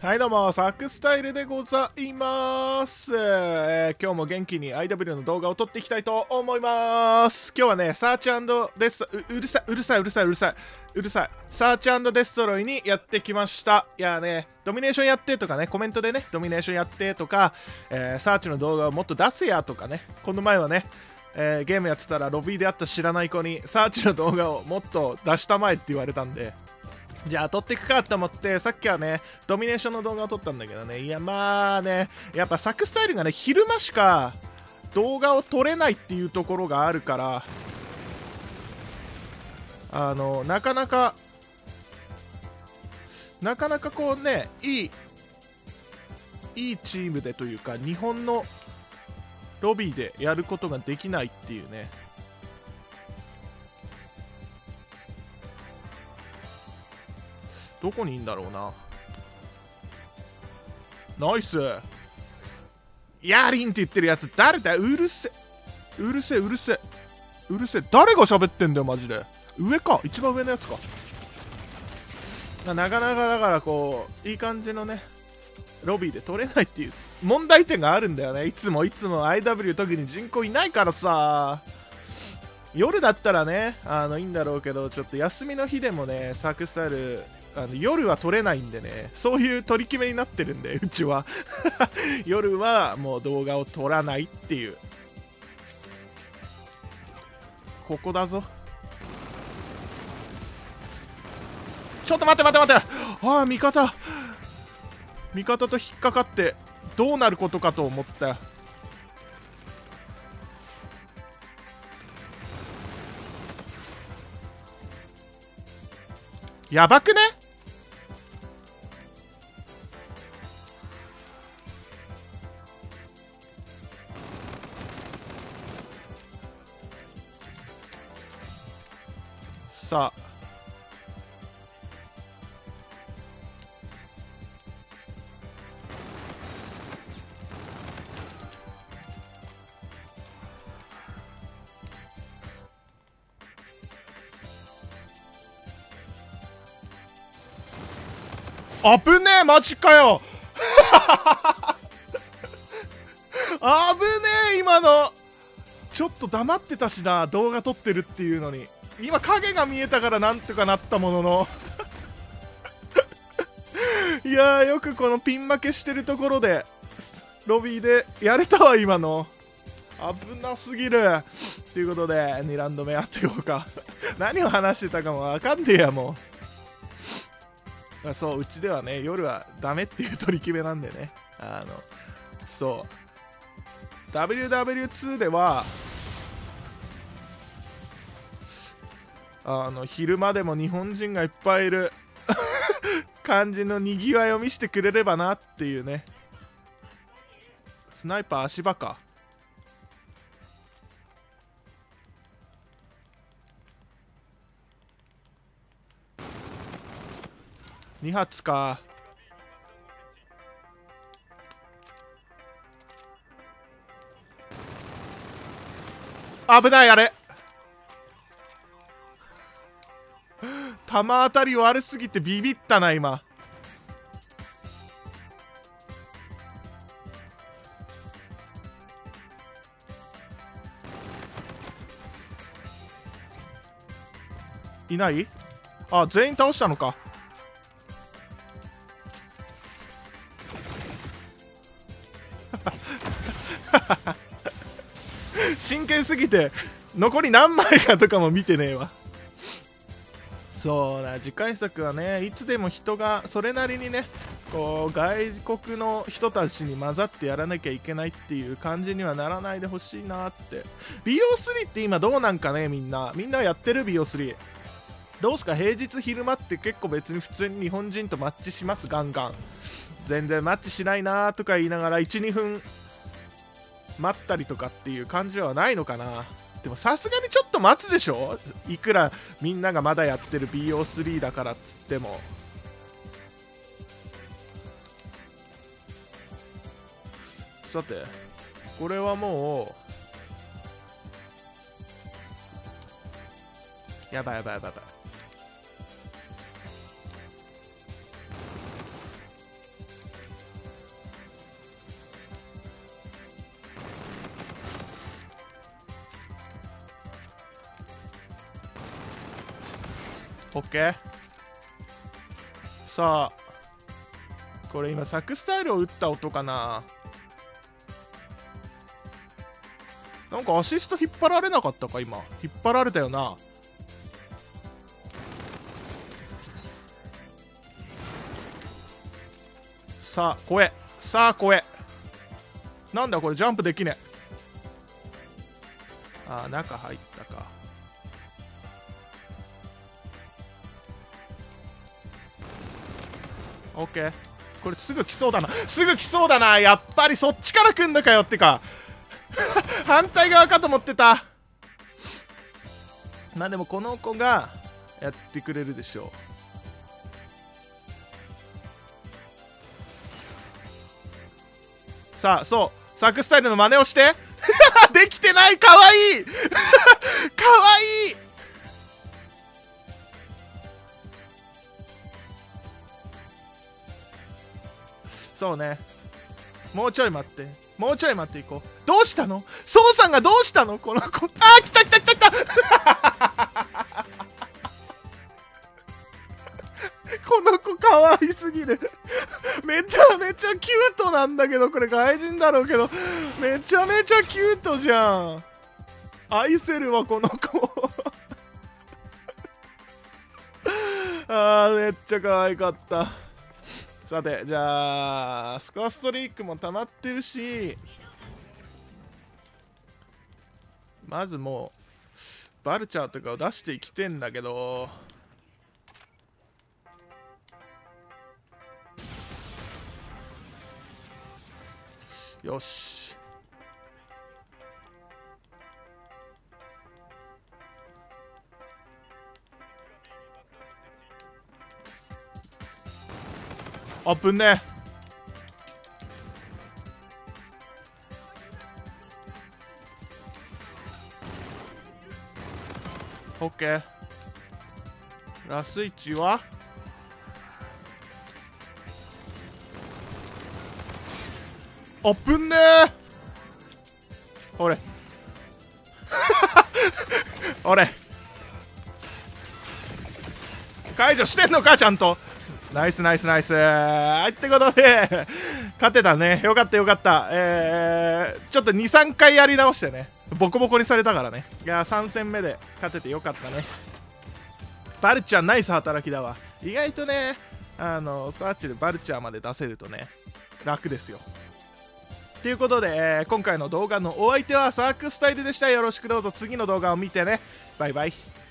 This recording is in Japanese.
はいどうも、サクスタイルでございます。今日も元気に IW の動画を撮っていきたいと思います。今日はね、サーチ&デスト、うるさい、サーチ&デストロイにやってきました。いやね、ドミネーションやってとかね、コメントでね、ドミネーションやってとか、サーチの動画をもっと出せやとかね、この前はね、ゲームやってたらロビーで会った知らない子にサーチの動画をもっと出したまえって言われたんで、じゃあ撮っていくかと思って、さっきはねドミネーションの動画を撮ったんだけどね、いやまあね、やっぱサクスタイルがね昼間しか動画を撮れないっていうところがあるから、なかなかこうね、いいチームでというか日本のロビーでやることができないっていうね。どこにいんだろうな。ナイス。ヤーリンって言ってるやつ誰だよ。うるせ誰が喋ってんだよマジで。上か、一番上のやつか。なかなかだからこういい感じのねロビーで取れないっていう問題点があるんだよね。いつも IW 特に人口いないからさ。夜だったらねいいんだろうけど、ちょっと休みの日でもねサクスタイル夜は撮れないんでね、そういう取り決めになってるんで、うちは夜はもう動画を撮らないっていう。ここだぞ。ちょっと待って、ああ味方と引っかかってどうなることかと思った。やばくね。さあ、危ねえ、マジかよ危ねえ今の。ちょっと黙ってたしな、動画撮ってるっていうのに。今影が見えたからなんとかなったもののいやー、よくこのピン負けしてるところでロビーでやれたわ今の。危なすぎる。ということで2ラウンド目やっていこうか何を話してたかもわかんねえやもう。そう、うちではね夜はダメっていう取り決めなんでね。そう WW2 では昼間でも日本人がいっぱいいる感じのにぎわいを見せてくれればなっていうね。スナイパー足場か。2発か。危ない。あれ弾当たり悪すぎてビビったな今。いない？あ、全員倒したのか。真剣すぎて残り何枚かとかも見てねえわ。そうだ、次回作はねいつでも人がそれなりにねこう外国の人たちに混ざってやらなきゃいけないっていう感じにはならないでほしいなって。 BO3 って今どうなんかね。みんなやってる BO3 どうすか。平日昼間って結構別に普通に日本人とマッチします。ガンガン全然マッチしないなーとか言いながら 1,2 分待ったりとかっていう感じはないのかな。でもさすがにちょっと待つでしょ、いくらみんながまだやってる BO3 だからっつっても。さてこれはもうやばい。 オッケー。さあこれ今サクスタイルを打った音かな。なんかアシスト引っ張られなかったか。今引っ張られたよな。さあ怖え、さあ怖え。なんだこれジャンプできねえ。あー中入ったか。オッケー。これすぐ来そうだな、すぐ来そうだな。やっぱりそっちから来んだかよってか反対側かと思ってた。まあでもこの子がやってくれるでしょう。さあそうサクスタイルの真似をしてできてない。かわいいかわいい。そうね、もうちょい待って、もうちょい待っていこう。どうしたのソウさんが、どうしたのこの子。あー来た来た来た来たこの子かわいすぎるめちゃめちゃキュートなんだけど、これ外人だろうけどめちゃめちゃキュートじゃん。愛せるわこの子あーめっちゃ可愛かった。さてじゃあスコアストリークも溜まってるし、まずもうバルチャーとかを出してきてんだけど、よしあぶねえ。オッケー。ラスイチはあぶねえ。俺俺解除してんのかちゃんと。ナイスナイスナイス。はいってことで勝てたね。よかったよかった。ちょっと 2,3 回やり直してね、ボコボコにされたからね。いや3戦目で勝ててよかったね。バルチャーナイス働きだわ。意外とねサーチでバルチャーまで出せるとね楽ですよ。ということで、今回の動画のお相手はサークスタイルでした。よろしくどうぞ次の動画を見てね。バイバイ。